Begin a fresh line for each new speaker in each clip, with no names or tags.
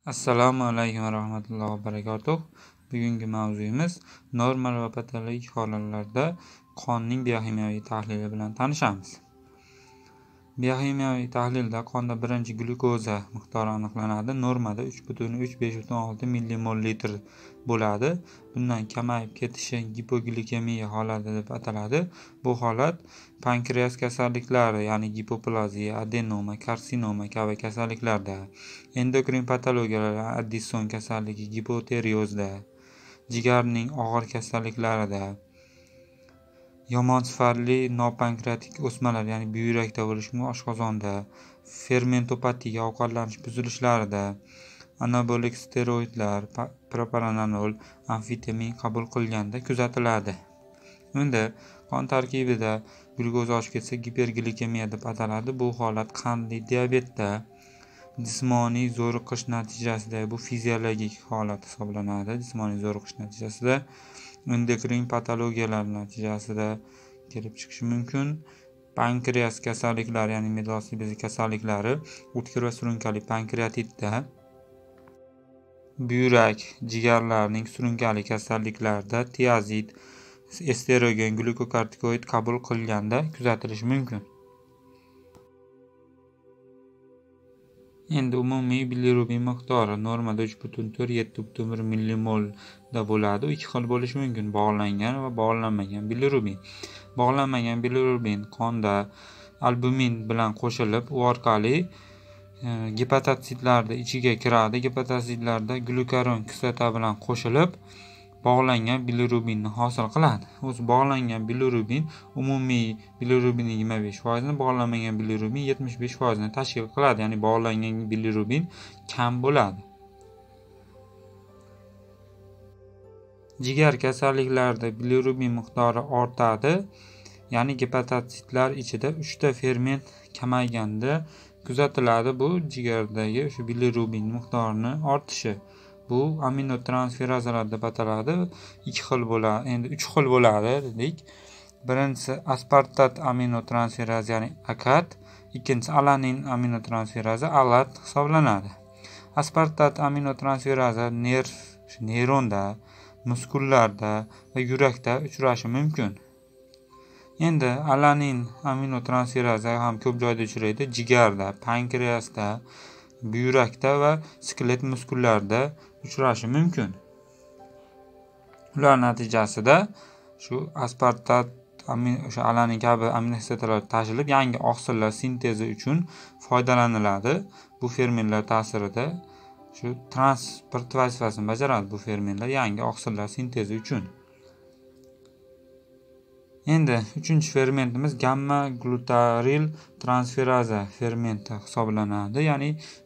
Assalomu alaykum va rahmatullohi va barakatuh. Bugungi mavzuyimiz normal va patologik holatlarda qonning biokimyoviy tahlili bilan tanishamiz. Biokimyoviy tahlilda qonda birinchi glyukoza miqdori aniqlanadi. Normada 3,3-5,6 millimol/litr bo'ladi. Bundan kamayib ketishi gipoglikemiya holati deb ataladi. Bu holat pankreas kasalliklari, ya'ni gipoplaziya, adenoma, karsinoma kabi kasalliklarda, endokrin patologiyalar, Addison kasalligi, gipotireozda, jigarning og'ir kasalliklarida, yomon sifatli nopankreatik o'smalar, ya'ni buyrakda bo'lishmi, oshqozonda, fermentopatiya, ovqatlanish buzilishlarida, anabolik steroidlar, propranolol, amfetamin qabul qilganda kuzatiladi. Unda qon tarkibida glyukoza oshib ketsa giperglikemiya deb ataladi. Bu holat qandli diabetda, jismoniy zo'riqish natijasida, bu fiziologik holat hisoblanadi. Jismoniy zo'riqish natijasida, endokrin patologiyalar natijasida kelib chiqishi mumkin. Pankreas kasalliklari, ya'ni medulla bezi kasalliklari, o'tkir va surunkali pankreatitda, buyrak, jigarlarning surunkali kasalliklarida, tiazid, estrogen, glyukokortikoid qabul qilganda kuzatilishi mumkin. Endi umumiy bilirubin miqdori normada 3,4-7,1 millimol da bo'ladi. Ikki xil bo'lishi mumkin: bog'langan va bog'lanmagan bilirubin. Bog'lanmagan bilirubin qonda albumin bilan qo'shilib, u orqali gepatositlarning ichiga kiradi. Gepatositlarda glyukaron kislota bilan qo'shilib bog'langan bilirubinni hosil qiladi. O'zi bog'langan bilirubin umumiy bilirubinning 25%, bog'lanmagan bilirubin 75% tashkil qiladi. Ya'ni bog'langan bilirubin kam bo'ladi. Jigar kasalliklarida bilirubin miqdori ortadi. Ya'ni gepatositlar ichida 3 ta ferment kamayganda kuzatiladi. Bu jigardagi o'sha bilirubin miqdorining ortishi. Bu aminotransferazalar deb ataladi. 2 xil bo'ladi, endi 3 xil bo'ladi dedik. Birinchisi aspartat aminotransferaza, ya'ni ACAT, ikkinchisi alanin aminotransferaza, ALAT hisoblanadi. Aspartat aminotransferaza neyronda, muskullarda va yurakda uchrashi mumkin. Endi alanin aminotransferaza ham ko'p joyda uchraydi: jigarda, pankreasda, buyrakda va skelet muskullarida uchrashi mumkin. Ular natijasida shu aspartat, o'sha alanin kabi aminokislotalar tashilib, yangi oqsillar sintezi uchun foydalaniladi. Bu fermentlar ta'sirida shu transport vazifasini bajaradi. Bu fermentlar yangi oqsillar sintezi uchun. Endi 3-fermentimiz gamma glutaril transferaza fermenti hisoblanadi, ya'ni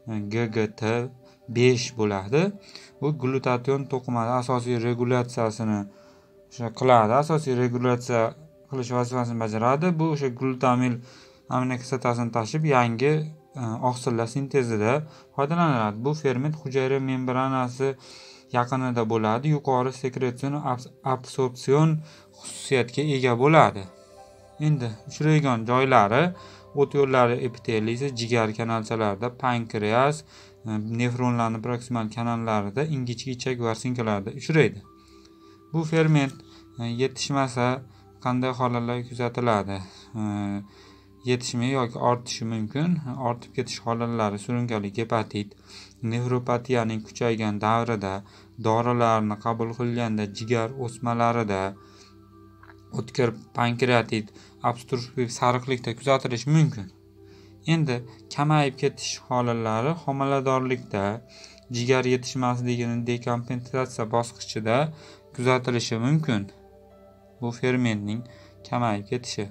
GGT5 bo'ladi. Bu glutation to'qimasi asosiy regulyatsiyasini qiladi. Asosiy regulyatsiya qilish vazifasini bajaradi. Bu o'sha glutamil aminokislotasini tashib, yangi oqsillar sintezida foydalaniladi. Bu ferment hujayra membranasi yaqinida bo'ladi. Yuqori sekretsion absorpsion xususiyatga ega bo'ladi. Endi uchraydigan joylari: o't yo'llari epiteliysi, jigar kanalchalarida, pankreas, nefronlarning proksimal kanallarida, ingichka ichak varsinkalarida uchraydi. Bu ferment yetishmasa qanday holatlar kuzatiladi? Yetishmay yoki ortishi mumkin. Ortib ketish holatlari surunkali gepatit, nefropatiyaning kuchaygan davrida, dorilarni qabul qilganda, jigar o'smalarida, o'tkir pankreatit, obstruktiv sariqlikda kuzatilishi mumkin. Endi kamayib ketish holatlari homiladorlikda, jigar yetishmasligining dekompensatsiya bosqichida kuzatilishi mumkin. Bu fermentning kamayib ketishi.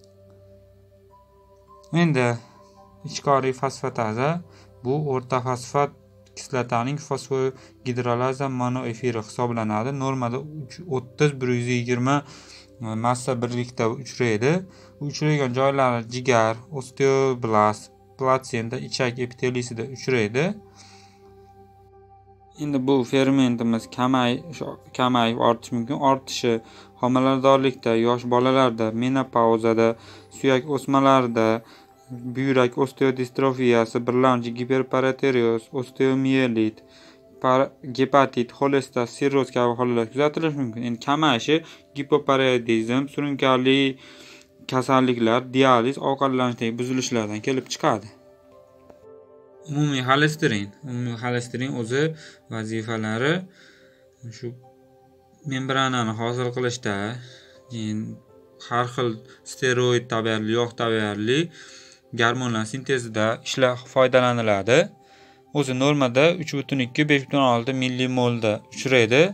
Endi ichkoriy fosfataza, bu o'rta fosfat kislotaning fosfogidrolaza monoefiri hisoblanadi. Normada 30-120 massa birlikda uchraydi. Uchraydigan joylari jigar, osteoblast, platsenta, ichak epiteliyisida uchraydi. Endi bu fermentimiz kamayib ortishi mumkin. Ortishi homiladorlikda, yosh bolalarda, menopauzada, suyak o'smalarida, buyrak osteodistrofiyasi, birlamchi giperparatiriyoz, osteomiyelit, gepatit, xolestat, sirroz kabi holatlar kuzatilishi mumkin. Endi kamayishi gipoparoidizm, surunkali kasalliklar, dializ, ovqatlanishdagi buzilishlardan kelib chiqadi. Umumiy xolesterin o'zi vazifalari shu membranani hosil qilishda, har xil steroid tabiatli, yog' tabiatli gormonlar sintezida foydalaniladi. O'zi normada 3,2-5,6 millimolda uchraydi.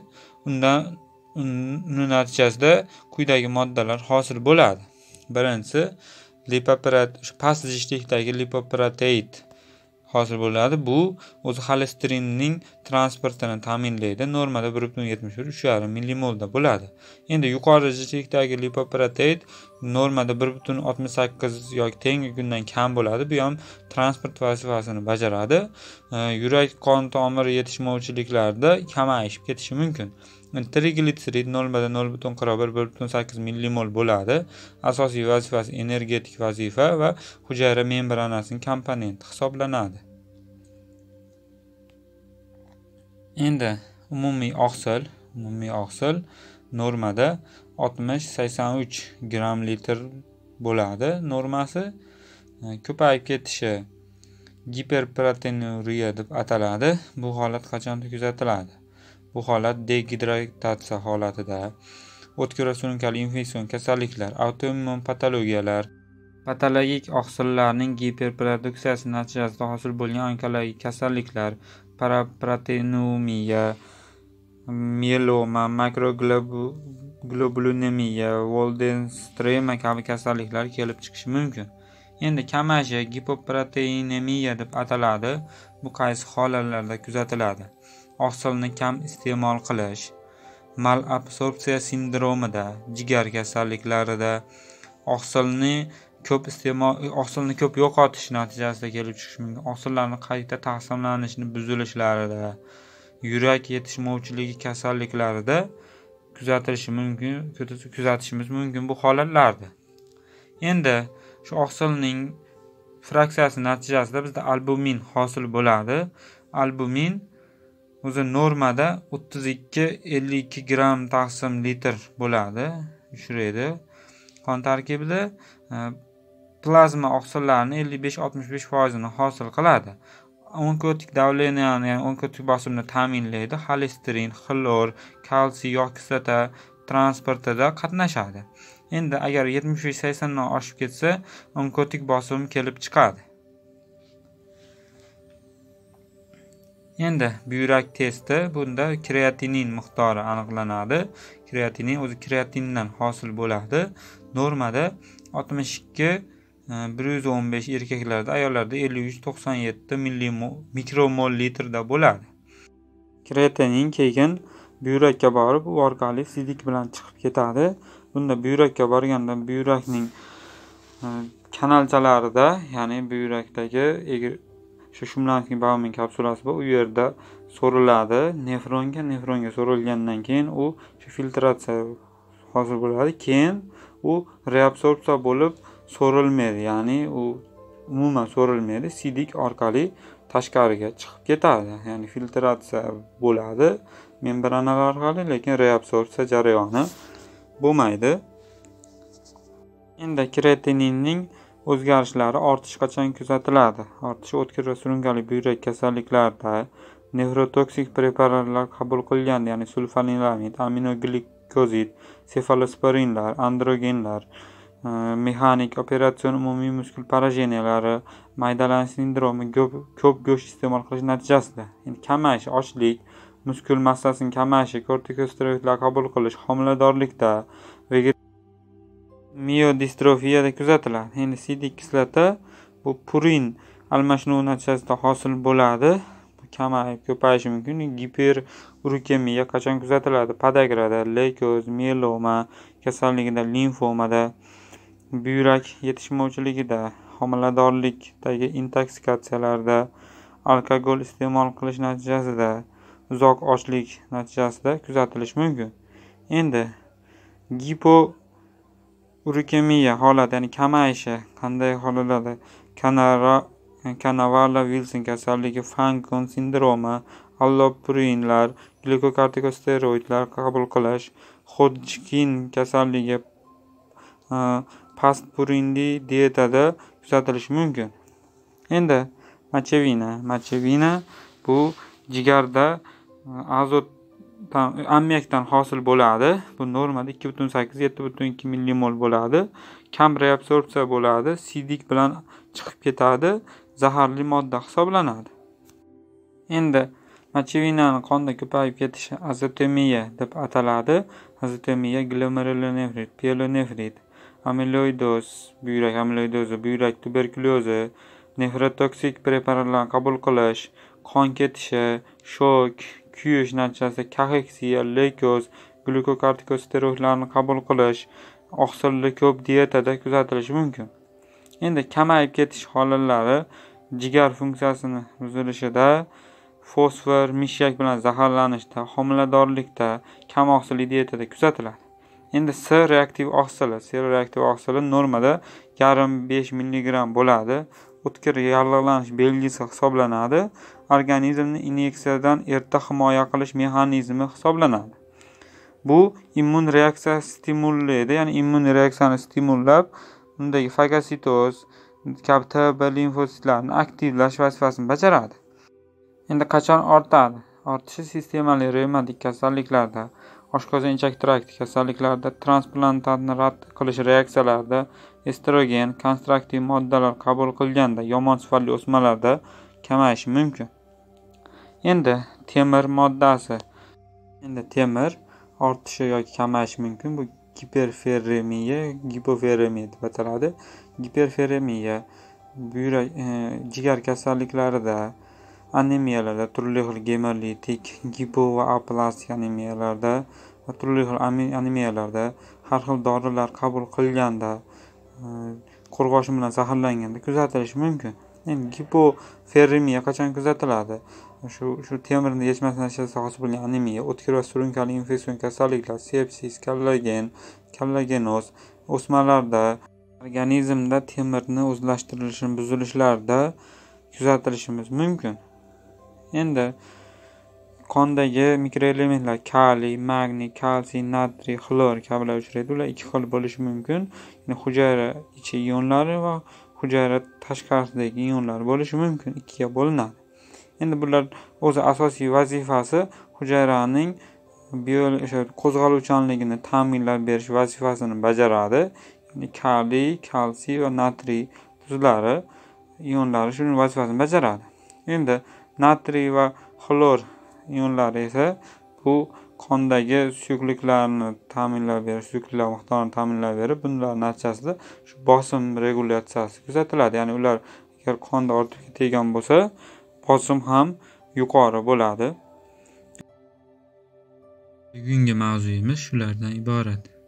Uni natijasida quyidagi moddalar hosil bo'ladi. Birinchisi past zichdikdagi lipoproteid hosil bo'ladi. Bu o'zi xolesterinning transportini ta'minlaydi. Normada 1,71-3,5 millimolda bo'ladi. Endi yuqori zichdikdagi lipoproteid normada 1,68 yoki tengi kundan kam bo'ladi. Bu ham transport vazifasini bajaradi. Yurak qon tomiri yetishmovchiliklarida kamayishib ketishi mumkin. Triglitserid normada 0,41-1,8 millimol bo'ladi. Asosiy vazifasi energetik vazifa va hujayra membranasining komponenti hisoblanadi. Endi umumiy oqsil normada 60-83 gram litr bo'ladi. Normasi ko'payib ketishi giperproteinuriya deb ataladi. Bu holat qachon kuzatiladi? Bu holat degidratatsiya holatida, o'tkir va surunkali infeksion kasalliklar, autoimmun patologiyalar, patologik oqsillarning giperproduksiyasi natijasida hosil bo'lgan onkologik kasalliklar, paraproteinumiya, mieloma, makroglobulinemiya, Waldenström kabi kasalliklar kelib chiqishi mumkin. Endi kamayishi gipoproteinemiya deb ataladi. Bu qaysi holatlarda kuzatiladi? Oqsilni kam iste'mol qilish, malabsorpsiya sindromida, jigar kasalliklarida, oqsilni ko'p yo'qotish natijasida kelib chiqishi mumkin. Oqsillarni qayta taqsimlanishini buzilishlarida, yurak yetishmovchiligi kasalliklarida kuzatishimiz mumkin bu holatlarda. Endi shu oqsilning fraksiyasi natijasida bizda albumin hosil bo'ladi. Albumin o'zi normada 32-52 gram taqsim litr bo'ladi, uchraydi. Qon tarkibida plazma oqsillarni 55-65% hosil qiladi. Onkotik davleniyani, ya'ni onkotik bosimni ta'minlaydi. Xolesterin, xlor, kalsiy, yog' kislota transportida qatnashadi. Endi agar 75-80 dan oshib ketsa, onkotik bosim kelib chiqadi. Endi buyrak testi, bunda kreatinin miqdori aniqlanadi. Kreatinin o'zi kreatindan hosil bo'ladi. Normada 62-115 erkaklarda, ayollarda 53-97 mikromol litrda bo'ladi. Kreatinin keyin buyrakka borib, u orqali sidik bilan chiqib ketadi. Bunda buyrakka borganda buyrakning kanalchalarida, ya'ni buyrakdagi shumlanish baumen kapsulasi bor, u yerda so'riladi. Nefronga so'rilgandan keyin u filtratsiya hosil bo'ladi. Keyin u reabsorpsiya bo'lib so'rilmaydi, ya'ni u umuman so'rilmaydi, sidik orqali tashqariga chiqib ketadi. Ya'ni filtratsiya bo'ladi membranalar orqali, lekin reabsorpsiya jarayoni bo'lmaydi. Endi kreatininning o'zgarishlari ortishi qachon kuzatiladi? Ortishi o'tkir va surunkali buyrak kasalliklarida, nefrotoksik preparatlar qabul qilganda, ya'ni sulfanilamid, aminoglikozid, sefalosporinlar, androgenlar, mexanik operatsion umumiy muskul parajeniyalari, maydalanish sindromi, ko'p go'sht iste'mol qilish natijasida. Endi kamayish, ochlik, muskul massasining kamayishi, kortikosteroidlar qabul qilish, homiladorlikda, miodistrofiyada kuzatiladi. Endi sidik kislota bu purin almashinuvi natijasida hosil bo'ladi. Bu ko'payishi mumkin. Giperurikemiya qachon kuzatiladi? Podagrada, leykoz, mieloma kasalligida, limfomada, buyrak yetishmovchiligida, homiladorlikdagi intoksikatsiyalarda, alkogol iste'mol qilish natijasida, uzoq ochlik natijasida kuzatilishi mumkin. Endi gipourikemiya holati, ya'ni kamayishi qanday holatlarda Kanavara-Wilson kasalligi, Fanconi sindromi, allopurinlar, glukokortikosteroidlar qabul qilish, Hodgkin kasalligi past-purinli dietada kuzatilishi mumkin. Endi mochevina bu jigarda azot ammiyakdan hosil bo'ladi. Bu normada 2,8-7,2 millimol bo'ladi. Kam reabsorpsiya bo'ladi, siydik bilan chiqib ketadi, zaharli modda hisoblanadi. Endi mochevinani qonda ko'payib ketishi azotemiya deb ataladi. Azotemiya glomerulonefrit, pyelonefrit, amiloidoz, buyrak amiloidozi, buyrak tuberkulyozi, nefrotoksik preparatlarni qabul qilish, qon ketishi, shok, kuyish natijasida kaheksiya, leykoz, glukokortikosteroidlarni qabul qilish, oqsilli ko'p dietada kuzatilishi mumkin. Endi kamayib ketish holatlari jigar funksiyasini buzilishida, fosfor, mishyak bilan zaharlanishda, homiladorlikda, kam oqsilli dietada kuzatiladi. Endi C reaktiv oqsili normada 0,5 mg bo'ladi. O'tkir yallig'lanish belgisi hisoblanadi. Organizmni inyeksiyadan erta himoya qilish mexanizmi hisoblanadi. Bu immun reaksiya stimullaydi, ya'ni immun reaksiyani stimullab, undagi fagositoz kabi TB limfositlarni aktivlash vazifasini bajaradi. Endi qachon ortadi? Ortishi sistemali revmatik kasalliklarda, oshqozon-ichak trakti kasalliklarida, transplantantni rad qilish reaksiyalarida, estrogen, konstruktiv moddalar qabul qilganda, yomon sifatli o'smalarda kamayishi mumkin. Endi temir moddasi. Temir ortishi yoki kamayishi mumkin. Bu giperferremiya, gipoferremiya deb ataladi. Giperferremiya buyrak, jigar kasalliklarida, anemiyalarda, turli xil gemolitik, gipo va aplastik anemiyalarda va turli xil anemiyalarda, har xil dorilar qabul qilganda, qo'rg'oshin bilan zaharlanganda kuzatilishi mumkin. Endi gipoferremiya qachon kuzatiladi? Shu temirni yetishmas natijasida hosil bo'lgan anemiya, o'tkir va surunkali infeksion kasalliklar, sepsis, kollagenoz, o'smalarda, organizmda temirni o'zlashtirishi buzilishlarda kuzatilishimiz mumkin. Endi qondagi mikroelementlar kaliy, magniy, kalsiy, natriy, xlor kabilar uchraydi. Ular ikki xil bo'lishi mumkin. Ya'ni hujayra ichi ionlari va hujayra tashqarisidagi ionlar bo'lishi mumkin, ikkiga bo'linadi. Endi bular o'zi asosiy vazifasi hujayraning qo'zg'aluvchanligini ta'minlab berish vazifasini bajaradi. Ya'ni kaliy, kalsiy va natriy tuzlari, ionlari shuning vazifasini bajaradi. Endi natriy va xlor ionlari esa bu qondagi suyuqliklarni ta'minlab berish, suyuqliklar miqdorini ta'minlab berib, bunlar natijasida shu bosim regulyatsiyasi kuzatiladi. Ya'ni ular agar qonda ortib ketgan bo'lsa, bosim ham yuqori bo'ladi. Bugungi mavzuyimiz shulardan iborat.